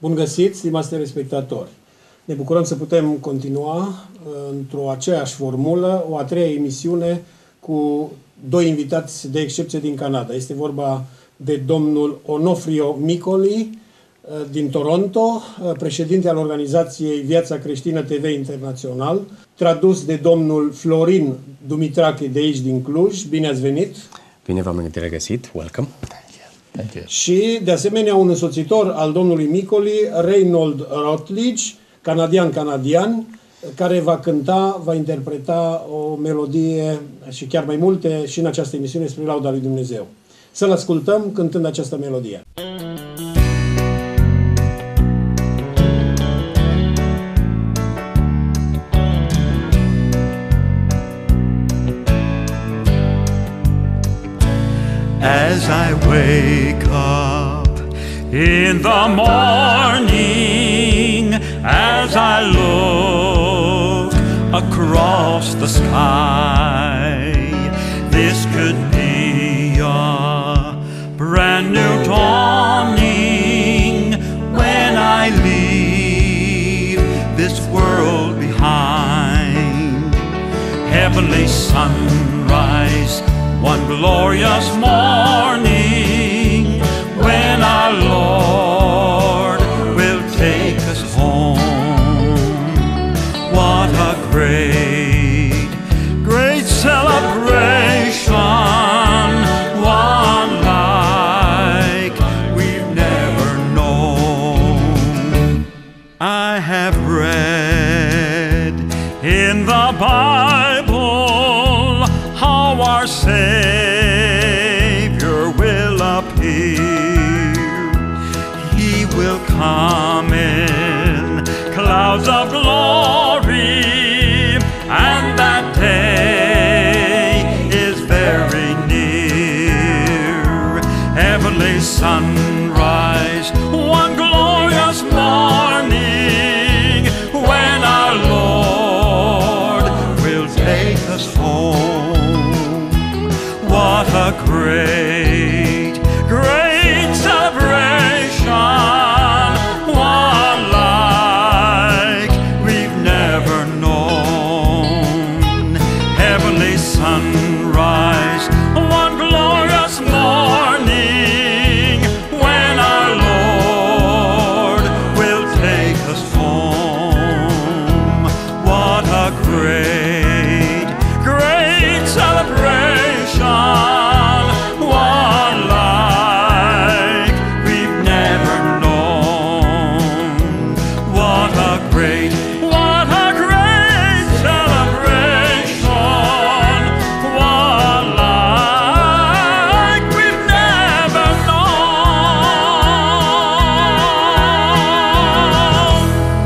Bun găsit, stimați telespectatori! Ne bucurăm să putem continua într-o aceeași formulă, o a treia emisiune cu doi invitați de excepție din Canada. Este vorba de domnul Onofrio Micoli din Toronto, președinte al organizației Viața Creștină TV Internațional, tradus de domnul Florin Dumitrache de aici din Cluj. Bine ați venit! Bine v-am regăsit, welcome! Thank you. Și, de asemenea, un însoțitor al domnului Micoli, Reynold Rutledge, canadian, care va cânta, va interpreta o melodie și chiar mai multe și în această emisiune spre lauda lui Dumnezeu. Să-l ascultăm cântând această melodie. As I wake up in the morning, as I look across the sky, this could be a brand new dawning when I leave this world behind. Heavenly sunrise, one glorious morning when our Lord will take us home. What a great, great celebration, one like we've never known. I have read in the Bible how our Savior will appear. He will come in clouds of glory, and that day is very near. Heavenly sunrise, one glorious morning when our Lord will take us home. What a great, great celebration, one like we've never known. Heavenly sunrise, one glorious morning when our Lord will take us home. What a great, great celebration, one like we've never known. What a great celebration, one like we've never known.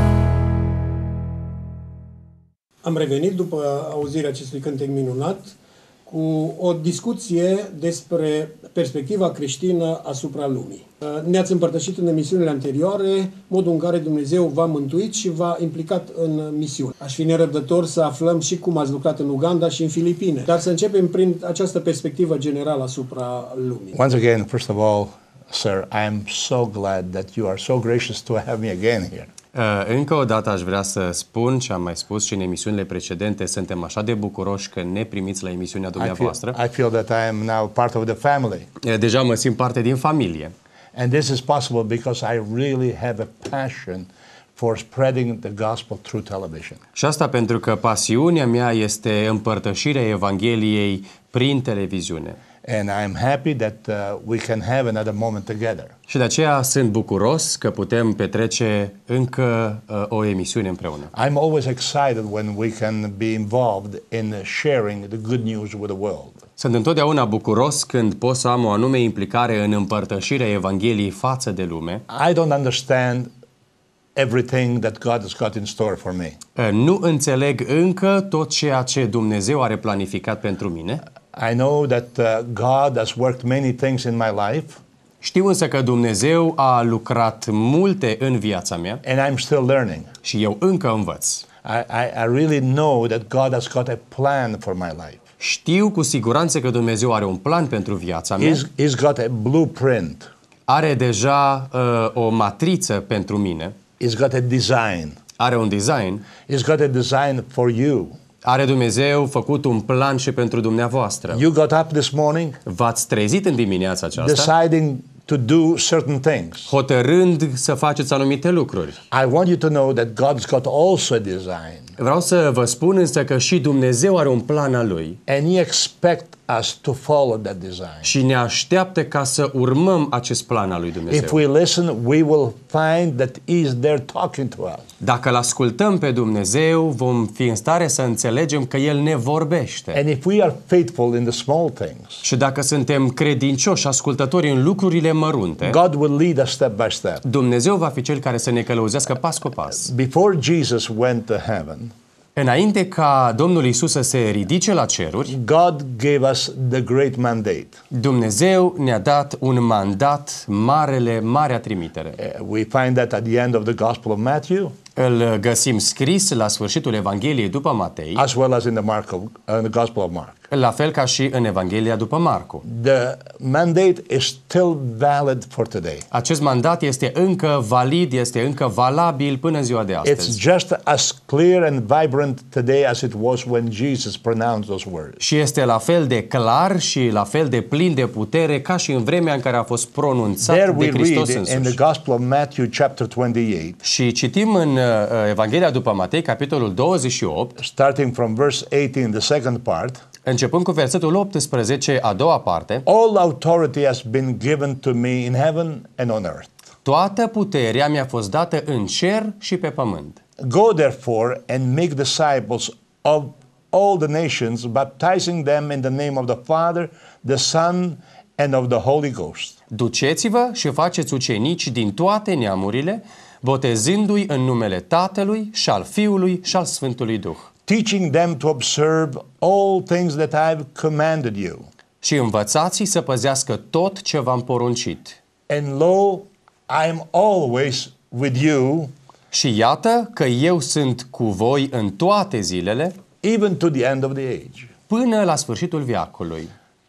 Am revenit după auzirea acestui cântec minunat cu o discuție despre perspectiva creștină asupra lumii. Ne-ați împărtășit în emisiunile anterioare modul în care Dumnezeu v-a mântuit și v-a implicat în misiune. Aș fi nerăbdător să aflăm și cum ați lucrat în Uganda și în Filipine. Dar să începem prin această perspectivă generală asupra lumii. Once again, first of all, sir, I am so glad that you are so gracious to have me again here. Încă o dată aș vrea să spun, și am mai spus și în emisiunile precedente, suntem așa de bucuroși că ne primiți la emisiunea dumneavoastră. I feel that I am now part of the family. Deja mă simt parte din familie. And this is possible because I really have a passion for spreading the gospel through television. Și asta pentru că pasiunea mea este împărtășirea Evangheliei prin televiziune. And I am happy that we can have another moment together. Și de aceea sunt bucuros că putem petrece încă o emisiune împreună. I'm always excited when we can be involved in sharing the good news with the world. Sunt întotdeauna bucuros când pot să am o anume implicare în împărtășirea Evangheliei față de lume. I don't understand everything that God has got in store for me. Nu înțeleg încă tot ceea ce Dumnezeu are planificat pentru mine. I know that God has worked many things in my life. Știu însă că Dumnezeu a lucrat multe în viața mea. And I'm still learning. Și eu încă învăț. I really know that God has got a plan for my life. Știu cu siguranță că Dumnezeu are un plan pentru viața mea. He's got a blueprint. are deja o matriță pentru mine, It's got a design. are un design, It's got a design for you. are Dumnezeu făcut un plan și pentru dumneavoastră. You got up this morning V-ați trezit în dimineața aceasta deciding to do certain things. hotărând să faceți anumite lucruri. I want you to know that God's got also a design. Vreau să vă spun însă că și Dumnezeu are un plan al Lui And He expects us to follow that design. și ne așteaptă ca să urmăm acest plan al lui If Dumnezeu. we listen, we will find that He is there talking to us. Dacă îl ascultăm pe Dumnezeu, vom fi în stare să înțelegem că El ne vorbește. And if we are faithful in the small things, Și dacă suntem credincioși, ascultători în lucrurile mărunte, God will lead us step by step. Dumnezeu va fi Cel care să ne călăuzească pas cu pas. Before Jesus went to heaven, Înainte ca Domnul Iisus să se ridice la ceruri, God gave us the great mandate. Dumnezeu ne-a dat un mandat, marea trimitere. We find that at the end of the Gospel of Matthew, Îl găsim scris la sfârșitul Evangheliei după Matei, as well as in the Gospel of Mark. la fel ca și în Evanghelia după Marcu. The mandate is still valid for today. Acest mandat este încă valid, este încă valabil până în ziua de It's astăzi. just as clear and vibrant today as it was when Jesus pronounced those words. Și este la fel de clar și la fel de plin de putere ca și în vremea în care a fost There pronunțat we de Hristos read in the însuși. Gospel of Matthew chapter 28, Și citim în Evanghelia după Matei, capitolul 28, starting from verse 18, the second part. începând cu versetul 18, a doua parte. All authority has been given to me in heaven and on earth. Toată puterea mi-a fost dată în cer și pe pământ. Go therefore and make disciples of all the nations, baptizing them in the name of the Father, the Son, and of the Holy Ghost. Duceți-vă și faceți ucenici din toate neamurile, botezându-i în numele Tatălui și al Fiului și al Sfântului Duh. Teaching them to observe all things that I've commanded you. Și învățați-i să păzească tot ce v-am poruncit. And lo, I am always with you, Și iată că eu sunt cu voi în toate zilele, even to the end of the age. până la sfârșitul veacului.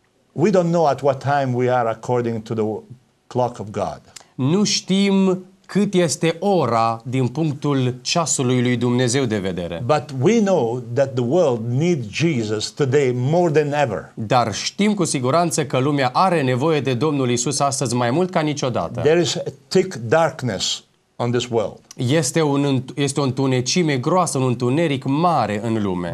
We don't know at what time we are according to the clock of God. Nu știm cât este ora din punctul ceasului lui Dumnezeu de vedere. But we know that the world needs Jesus today more than ever. Dar știm cu siguranță că lumea are nevoie de Domnul Isus astăzi mai mult ca niciodată. There is a thick darkness on this world. Este o întunecime groasă, un întuneric mare în lume.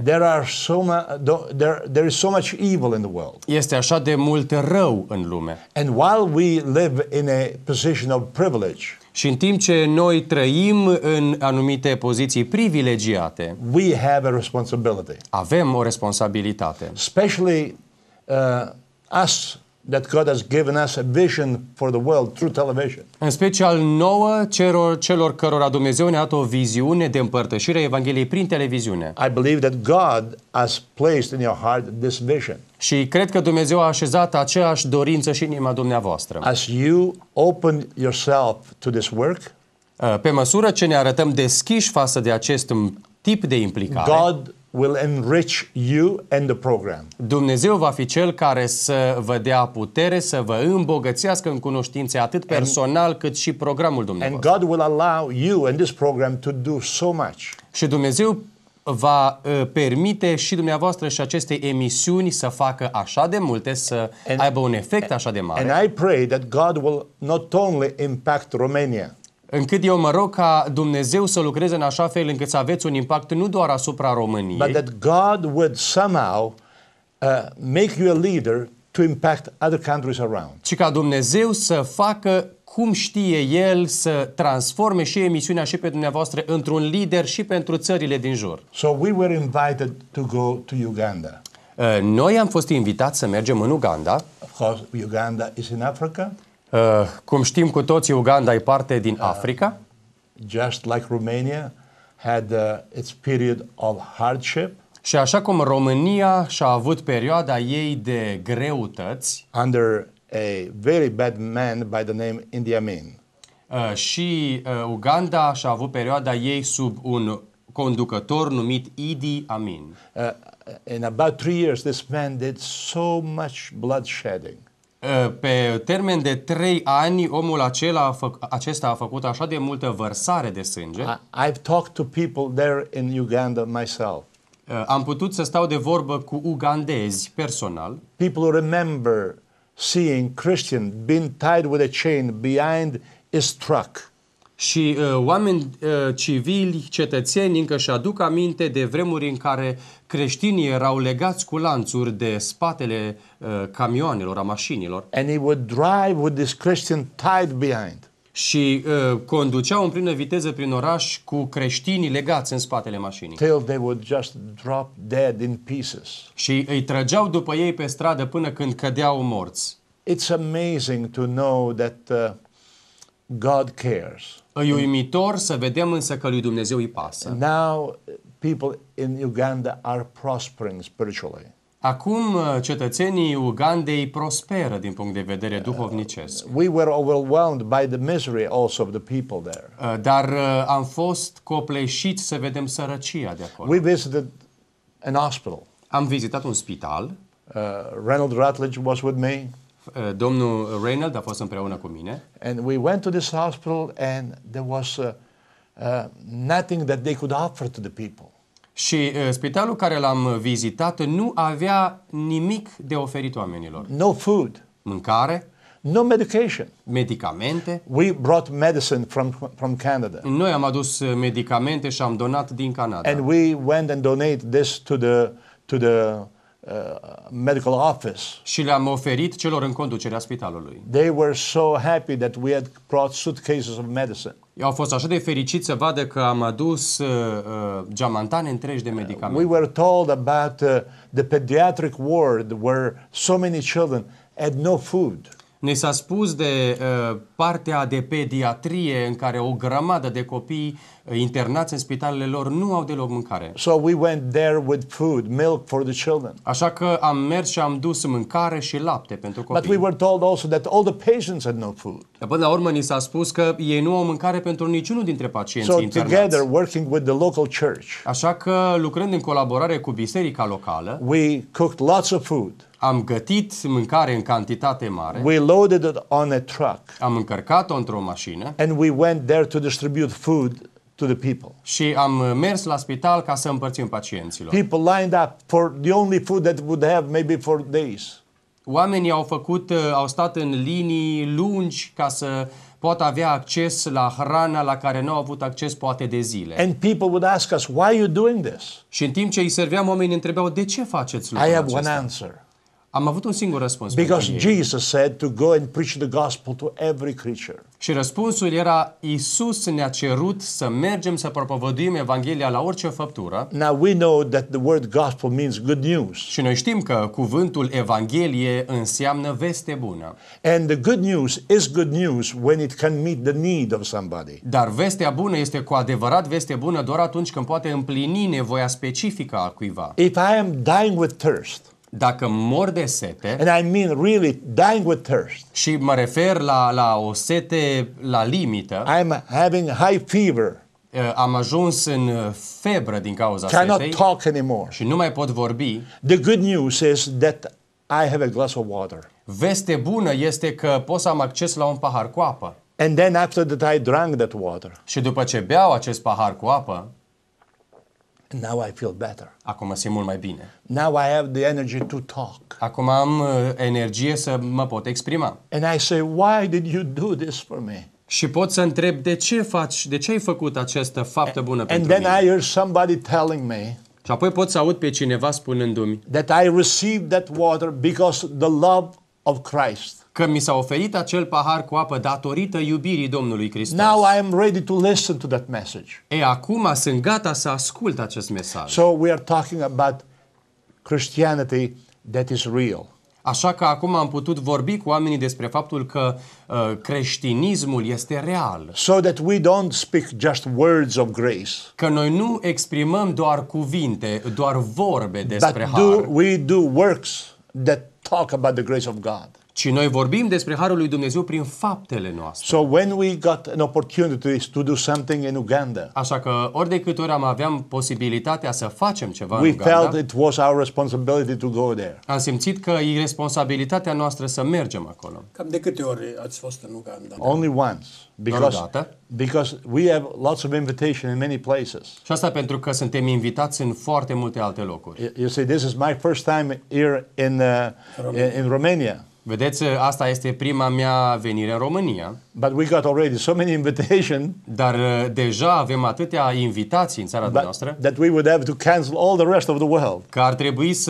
There is so much evil in the world. Este așa de mult rău în lume. And while we live in a position of privilege, Și în timp ce noi trăim în anumite poziții privilegiate, we have a responsibility. avem o responsabilitate. Especially us, that God has given us a vision for the world through television. În special nouă, celor cărora Dumnezeu ne-a dat o viziune de împărtășire a Evangheliei prin televiziune. I believe that God has placed in your heart this vision. Și cred că Dumnezeu a așezat aceeași dorință și în inima dumneavoastră. As you open yourself to this work, Pe măsură ce ne arătăm deschiși față de acest tip de implicare, God will enrich you and the program. Dumnezeu va fi Cel care să vă dea putere, să vă îmbogățească în cunoștințe atât personal cât și programul And dumneavoastră. God will allow you and this program to do so much. Și Dumnezeu va permite și dumneavoastră și aceste emisiuni să facă așa de multe, să aibă un efect așa de mare. And I pray that God will not only impact Romania, Încât eu mă rog ca Dumnezeu să lucreze în așa fel încât să aveți un impact nu doar asupra but României, that God would somehow make you a leader to impact other countries around. ci ca Dumnezeu să facă cum știe El să transforme și emisiunea și pe dumneavoastră într-un lider și pentru țările din jur. So we were invited to go to Uganda. Noi am fost invitați să mergem în Uganda. Of course, Uganda is in Africa, Cum știm cu toții, Uganda e parte din Africa. just like Romania had its period of hardship Și așa cum România și-a avut perioada ei de greutăți, under a very bad man by the name Idi Amin. și Uganda și-a avut perioada ei sub un conducător numit Idi Amin. In about 3 years, this man did so much bloodshedding. Pe termen de 3 ani, omul acesta a făcut așa de multă vărsare de sânge. I've talked to people there in Uganda myself. Am putut să stau de vorbă cu ugandezi personal. People remember seeing Christian being tied with a chain behind his truck. Și oameni civili, cetățeni, încă și aduc aminte de vremuri în care creștinii erau legați cu lanțuri de spatele camioanelor, a mașinilor. And he would drive with this Christian tied behind. Și conduceau în plină viteză prin oraș cu creștinii legați în spatele mașinii. Till they would just drop dead in pieces. Și îi trăgeau după ei pe stradă până când cădeau morți. It's amazing to know that God cares. E uimitor să vedem însă că lui Dumnezeu îi pasă. Now people in Uganda are prospering spiritually. Acum cetățenii Ugandei prosperă din punct de vedere duhovnicesc. We were overwhelmed by the misery also of the people there. Dar am fost copleșiți să vedem sărăcia de acolo. We visited an hospital. Am vizitat un spital. Reynold Rutledge was with me. Domnul Reynold a fost împreună cu mine. And we went to this hospital and there was nothing that they could offer to the people. Și spitalul care l-am vizitat nu avea nimic de oferit oamenilor. No food. Mâncare, No medication. medicamente. We brought medicine from Canada. Noi am adus medicamente și am donat din Canada. And we went and donated this to the medical office. Și le-am oferit celor în conducerea spitalului. They were so happy that we had brought suitcases of medicine. Au fost așa de fericiți să vadă că am adus geamantane întregi de medicamente. We were told about the pediatric ward where so many children had no food. Ne s-a spus de partea de pediatrie în care o grămadă de copii internați în spitalele lor nu au deloc mâncare. So we went there with food, milk for the children. Așa că am mers și am dus mâncare și lapte pentru But we copii. were told also that all the patients had no food. Dar până la urmă ni s-a spus că ei nu au mâncare pentru niciunul dintre pacienții So internați. together, working with the local church, Așa că, lucrând în colaborare cu biserica locală, we cooked lots of food. am gătit mâncare în cantitate mare, We loaded it on a truck, am încărcat-o într-o mașină and we went there to distribute food to the people. și am mers la spital ca să împărțim pacienților. People lined up for the only food that would have maybe for days. Oamenii au stat în linii lungi ca să poată avea acces la hrana la care nu au avut acces poate de zile. And people would ask us, why are you doing this? Și în timp ce îi serveam, oamenii întrebau, de ce faceți I lucrul have one acesta? answer. Am avut un singur răspuns Because pentru ei. Jesus said to go and preach the gospel to every creature. Și răspunsul era, Iisus ne-a cerut să mergem să propovăduim Evanghelia la orice făptură. Now we know that the word gospel means good news. Și noi știm că cuvântul Evanghelie înseamnă veste bună. And the good news is good news when it can meet the need of somebody. Dar vestea bună este cu adevărat veste bună doar atunci când poate împlini nevoia specifică a cuiva. If I am dying with thirst, Dacă mor de sete, and I mean really dying with thirst, și mă refer la o sete la limită, I'm having high fever, am ajuns în febră din cauza cannot setei talk anymore. și nu mai pot vorbi, The good news is that I have a glass of water. veste bună este că pot să am acces la un pahar cu apă. And then after that I drank that water, Și după ce beau acest pahar cu apă, now I feel better. acum mă simt mult mai bine. Now I have the energy to talk. Acum am energie să mă pot exprima. And I say, why did you do this for me? Și pot să întreb de ce ai făcut această faptă bună And pentru then mine? I hear somebody telling me Și apoi pot să aud pe cineva spunându-mi that I received that water because the love of Christ. că mi s-a oferit acel pahar cu apă datorită iubirii Domnului Hristos. Now I am ready to listen to that message. Acum sunt gata să ascult acest mesaj. So we are talking about Christianity that is real. Așa că acum am putut vorbi cu oamenii despre faptul că creștinismul este real. So that we don't speak just words of grace, Că noi nu exprimăm doar cuvinte, doar vorbe despre but har, we do works that talk about the grace of God. ci noi vorbim despre harul lui Dumnezeu prin faptele noastre. So when we got an opportunity to do something in Uganda, Așa că ori de câte ori aveam posibilitatea să facem ceva în we felt Uganda, it was our responsibility to go there. am simțit că e responsabilitatea noastră să mergem acolo. Cam de câte ori ați fost în Uganda? Only once, because we have lots of invitation in many places. Și asta pentru că suntem invitați în foarte multe alte locuri. You see, this is my first time here in Romania. Vedeți, asta este prima mea venire în România, But we got already so many invitations dar deja avem atâtea invitații în țara noastră that we would have to cancel all the rest of the world. că ar trebui să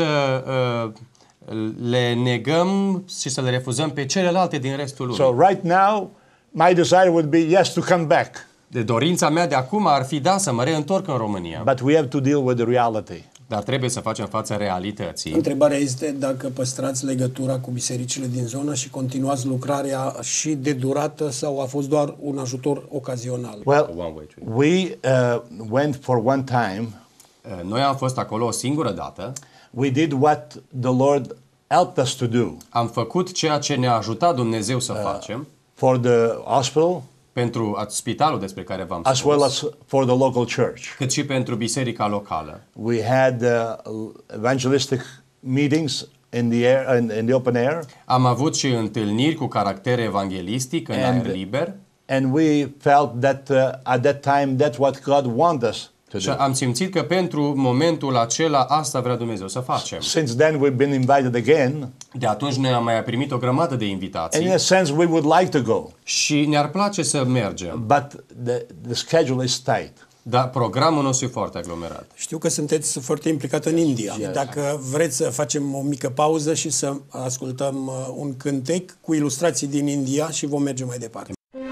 le negăm și să le refuzăm pe celelalte din restul lumii. So right now, my desire would be, yes, to come back. De dorința mea de acum ar fi să mă reîntorc în România, But we have to deal with the reality. dar trebuie să facem față realității. Întrebarea este dacă păstrați legătura cu bisericile din zonă și continuați lucrarea și de durată sau a fost doar un ajutor ocazional? Well, One way trip. we went for one time. Noi am fost acolo o singură dată, We did what the Lord helped us to do am făcut ceea ce ne-a ajutat Dumnezeu să facem for the hospital pentru spitalul despre care v-am as well spus, as for the local church. cât și pentru biserica locală. We had evangelistic meetings in the open air, Am avut și întâlniri cu caracter evanghelistic în aer liber and we felt that at that time that's what God wanted us to și do. am simțit că pentru momentul acela asta vrea Dumnezeu să facem. Since then we've been invited again, De atunci noi am mai primit o grămadă de and invitații in a sense we would like to go, și ne-ar place să mergem, but the schedule is tight. dar programul nostru e foarte aglomerat. Știu că sunteți foarte implicat în India. Dacă vreți să facem o mică pauză și să ascultăm un cântec cu ilustrații din India și vom merge mai departe.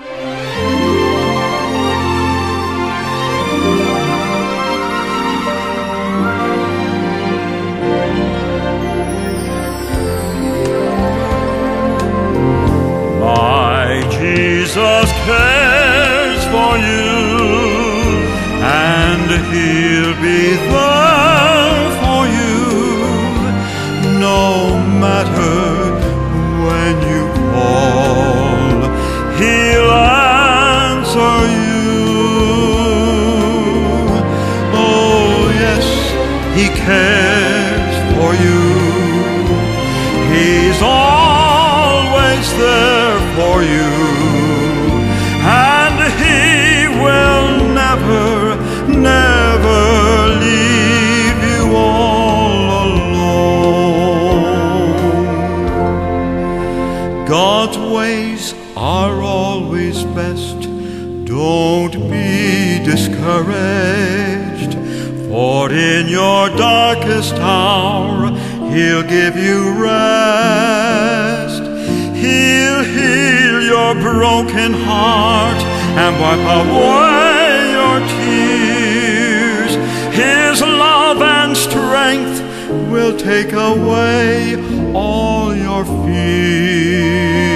My Jesus cares for you, and He'll be there for you, no matter when you call, He'll answer you. Oh yes, He cares for you. He's always there for you, and He will never, never leave you all alone. God's ways are always best. Don't be discouraged, for in your darkest hour He'll give you rest. He'll heal your broken heart and wipe away your tears. His love and strength will take away all your fears.